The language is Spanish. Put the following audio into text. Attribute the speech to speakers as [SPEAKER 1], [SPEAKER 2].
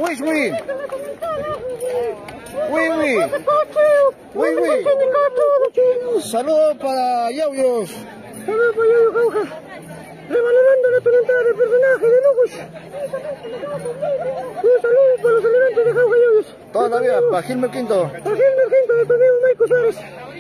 [SPEAKER 1] Oui, oui. Oui, oui. Oui, oui. Saludos para Yauyos.
[SPEAKER 2] Saludos para Yauyos Jauja. Revalorando la talentada del personaje de Lucas. Un saludo para los elementos de Jauja Yauyos.
[SPEAKER 1] Todavía, para Gilmer Quinto.
[SPEAKER 2] Para Gilmer Quinto del torneo Maico Suárez.